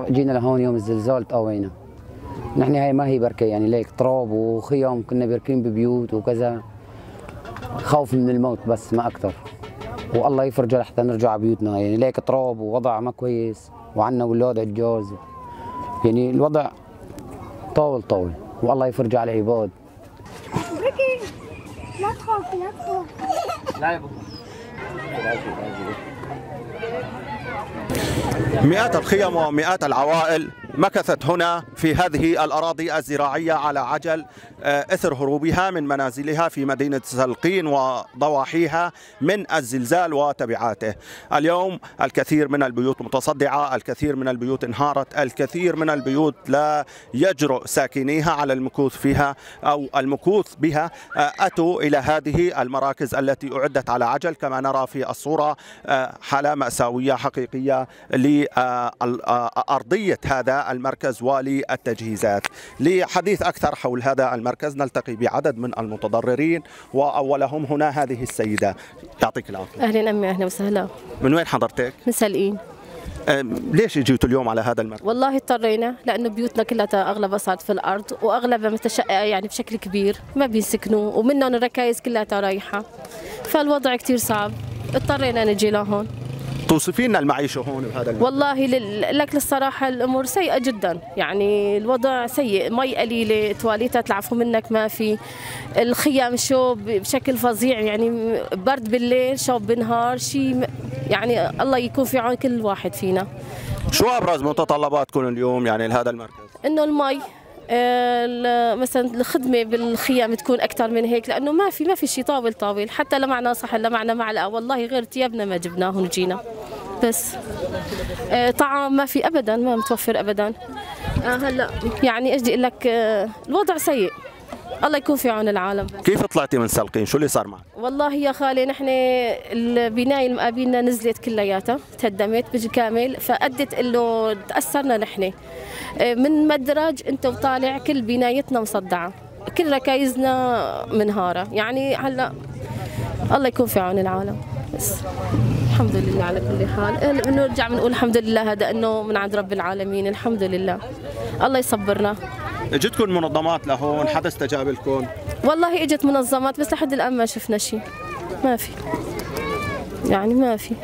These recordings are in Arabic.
جينا لهون يوم الزلزال تقوينا. نحن هاي ما هي بركة يعني ليك تراب وخيام، كنا بيركين ببيوت وكذا، خوف من الموت بس ما أكثر. والله يفرجه لحتى نرجع على بيوتنا، يعني ليك تراب ووضع ما كويس وعنا اولاد عجاز، يعني الوضع طول والله يفرجه على العباد. بكي لا تخافي لا تخافي. لا يا مئات الخيم ومئات العوائل مكثت هنا في هذه الأراضي الزراعية على عجل إثر هروبها من منازلها في مدينة سلقين وضواحيها من الزلزال وتبعاته. اليوم الكثير من البيوت متصدعة، الكثير من البيوت انهارت، الكثير من البيوت لا يجرؤ ساكنيها على المكوث فيها أو المكوث بها. أتوا إلى هذه المراكز التي أعدت على عجل كما نرى في الصورة، حالة مأساوية حقيقية لأرضية هذا المركز وللتجهيزات. لحديث أكثر حول هذا المركز نلتقي بعدد من المتضررين، وأولهم هنا هذه السيدة. يعطيك العافية. أهلا أمي، أهلا وسهلا. من وين حضرتك؟ من سلقين. ليش جيتوا اليوم على هذا المركز؟ والله اضطرينا لأنه بيوتنا كلها أغلبها صارت في الأرض وأغلبها متشققة يعني بشكل كبير، ما بيسكنوا ومنهم الركائز كلها رايحة، فالوضع كثير صعب، اضطرينا نجي لهون. توصفي لنا المعيشة هون بهذا المكان؟ والله لك للصراحة الأمور سيئة جدا، يعني الوضع سيء، مي قليلة، تواليتات العفو منك ما في، الخيام شوب بشكل فظيع، يعني برد بالليل شوب بالنهار، شيء يعني الله يكون في عون كل واحد فينا. شو أبرز متطلباتكم اليوم يعني لهذا المركز؟ إنه المي، مثلا الخدمه بالخيام تكون اكثر من هيك، لانه ما في شيء طاول، حتى لمعنا صحن لمعنا معلقه، والله غير ثيابنا ما جبناهم جينا، بس طعام ما في ابدا، ما متوفر ابدا. هلا يعني ايش بدي اقول لك، الوضع سيء، الله يكون في عون العالم. كيف طلعتي من سلقين؟ شو اللي صار معك؟ والله يا خالي نحن البنايه اللي مقابلنا نزلت كلياتها، تهدمت بالكامل، فادت انه تاثرنا نحن من مدرج انت وطالع، كل بنايتنا مصدعه، كل ركايزنا منهاره، يعني هلا الله يكون في عون العالم. بس الحمد لله على كل حال، بنرجع بنقول الحمد لله، هذا انه من عند رب العالمين، الحمد لله، الله يصبرنا. اجتكم منظمات لهون؟ حدا استجاب لكم؟ والله اجت منظمات بس لحد الان ما شفنا شيء، ما في، يعني ما في.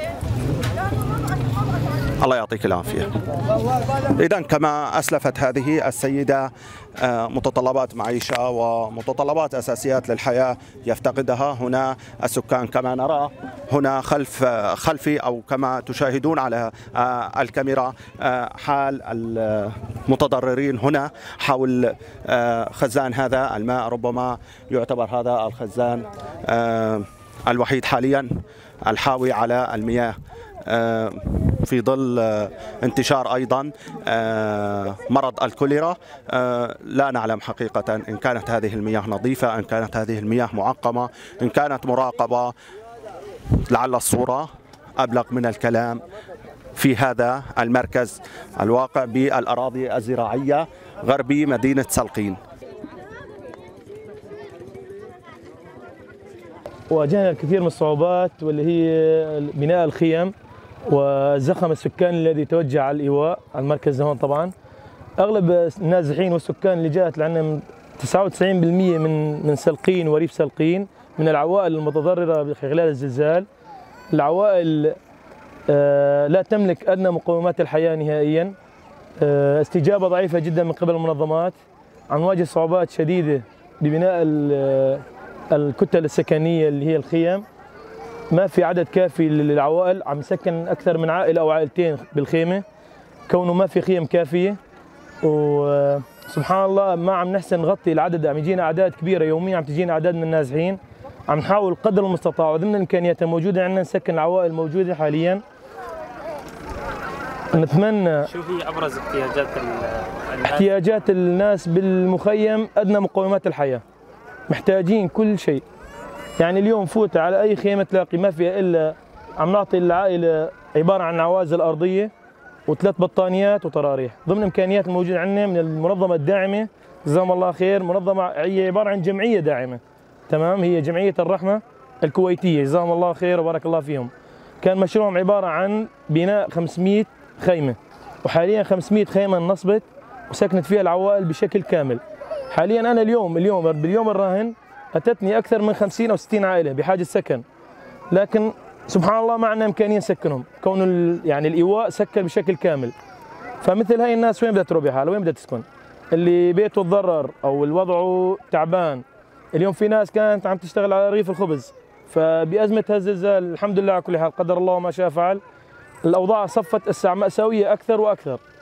الله يعطيك العافية. إذا كما أسلفت هذه السيدة، متطلبات معيشة ومتطلبات أساسيات للحياة يفتقدها هنا السكان، كما نرى هنا خلفي أو كما تشاهدون على الكاميرا حال المتضررين هنا حول خزان هذا الماء. ربما يعتبر هذا الخزان الوحيد حاليا الحاوي على المياه في ظل انتشار أيضا مرض الكوليرا. لا نعلم حقيقة إن كانت هذه المياه نظيفة، إن كانت هذه المياه معقمة، إن كانت مراقبة. لعل الصورة أبلغ من الكلام في هذا المركز الواقع بالأراضي الزراعية غربي مدينة سلقين. واجهنا الكثير من الصعوبات، واللي هي بناء الخيم والزخم السكاني الذي توجه على الإيواء على المركز هون. طبعا أغلب النازحين والسكان اللي جاءت لعنا 99% من سلقين وريف سلقين من العوائل المتضررة خلال الزلزال. العوائل لا تملك أدنى مقومات الحياة نهائيا، استجابة ضعيفة جدا من قبل المنظمات، عم نواجه صعوبات شديدة ببناء الكتل السكنية اللي هي الخيم. ما في عدد كافي للعوائل، عم نسكن أكثر من عائلة أو عائلتين بالخيمة، كونه ما في خيم كافية. وسبحان الله ما عم نحسن نغطي العدد، عم يجينا أعداد كبيرة يوميا، عم تجينا أعداد من النازحين. عم نحاول قدر المستطاع وضمن الإمكانيات الموجودة عندنا نسكن العوائل الموجودة حاليا. نتمنى. شو هي أبرز احتياجات الناس؟ احتياجات الناس بالمخيم أدنى مقومات الحياة، محتاجين كل شيء. يعني اليوم فوت على أي خيمة تلاقي ما فيها إلا عم نعطي العائلة عبارة عن عوازل أرضية وثلاث بطانيات وطراريح ضمن إمكانيات الموجودة عندنا من المنظمة الداعمة، جزاهم الله خير. منظمة هي عبارة عن جمعية داعمة، تمام، هي جمعية الرحمة الكويتية، جزاهم الله خير وبارك الله فيهم. كان مشروعهم عبارة عن بناء 500 خيمة وحاليا 500 خيمة انصبت وسكنت فيها العوائل بشكل كامل. حاليا أنا باليوم الراهن أتتني أكثر من 50 أو 60 عائلة بحاجة سكن، لكن سبحان الله ما عندنا إمكانية نسكنهم، كون يعني الإيواء سكر بشكل كامل. فمثل هاي الناس وين بدها تروح بحالها؟ وين بدها تسكن؟ اللي بيته تضرر أو الوضع تعبان. اليوم في ناس كانت عم تشتغل على رغيف الخبز، فبأزمة هالزلزال الحمد لله على كل حال قدر الله ما شاء فعل، الأوضاع صفت الساعة مأساوية أكثر وأكثر.